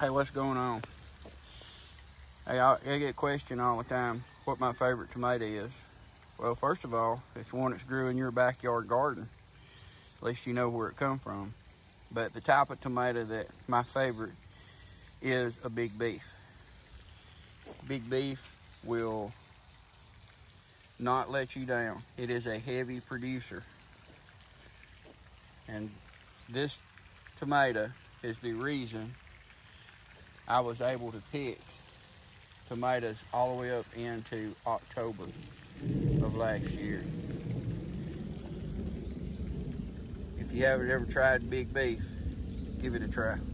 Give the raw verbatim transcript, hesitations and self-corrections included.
Hey, what's going on? Hey, I, I get questioned all the time what my favorite tomato is. Well, first of all, it's one that's grew in your backyard garden. At least you know where it come from. But the type of tomato that my favorite is a big beef. Big beef will not let you down. It is a heavy producer. And this tomato is the reason I was able to pick tomatoes all the way up into October of last year. If you haven't ever tried big beef, give it a try.